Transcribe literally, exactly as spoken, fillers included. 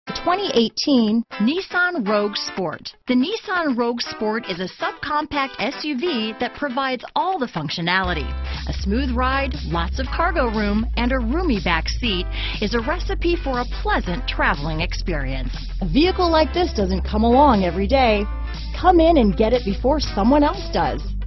twenty eighteen Nissan Rogue Sport. The Nissan Rogue Sport is a subcompact S U V that provides all the functionality. A smooth ride, lots of cargo room, and a roomy back seat is a recipe for a pleasant traveling experience. A vehicle like this doesn't come along every day. Come in and get it before someone else does.